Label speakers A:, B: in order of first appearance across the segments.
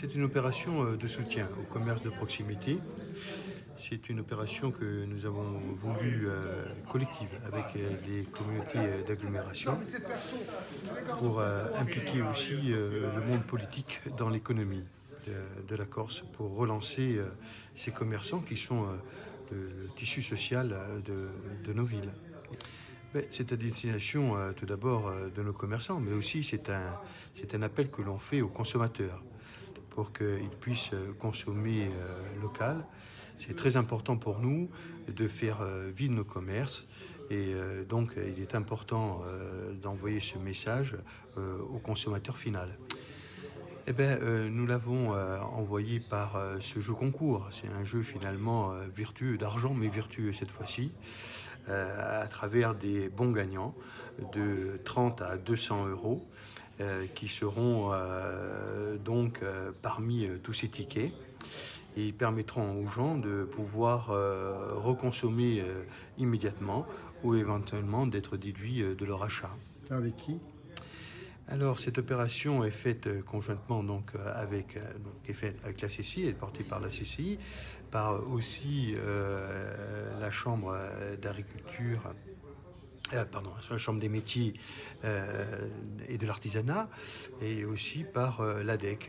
A: C'est une opération de soutien au commerce de proximité. C'est une opération que nous avons voulu collective avec les communautés d'agglomération pour impliquer aussi le monde politique dans l'économie de la Corse pour relancer ces commerçants qui sont le tissu social de nos villes. C'est à destination tout d'abord de nos commerçants, mais aussi c'est un appel que l'on fait aux consommateurs pour qu'ils puissent consommer local. C'est très important pour nous de faire vivre nos commerces et donc il est important d'envoyer ce message au consommateur final. Nous l'avons envoyé par ce jeu concours. C'est un jeu finalement vertueux, d'argent, mais vertueux cette fois-ci, à travers des bons gagnants de 30 à 200 euros qui seront parmi tous ces tickets. Et ils permettront aux gens de pouvoir reconsommer immédiatement ou éventuellement d'être déduits de leur achat.
B: Avec qui?
A: Alors cette opération est faite conjointement avec la CCI, elle est portée par la CCI, par aussi la Chambre d'agriculture, la Chambre des métiers et de l'artisanat, et aussi par l'ADEC,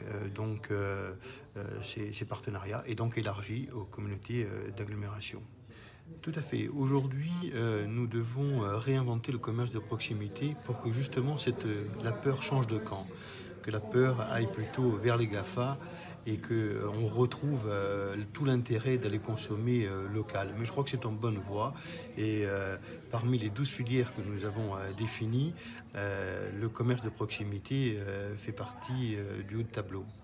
A: ces partenariats, et donc élargis aux communautés d'agglomération. Tout à fait. Aujourd'hui, nous devons réinventer le commerce de proximité pour que justement la peur change de camp, que la peur aille plutôt vers les GAFA et qu'on retrouve tout l'intérêt d'aller consommer local. Mais je crois que c'est en bonne voie et parmi les 12 filières que nous avons définies, le commerce de proximité fait partie du haut de tableau.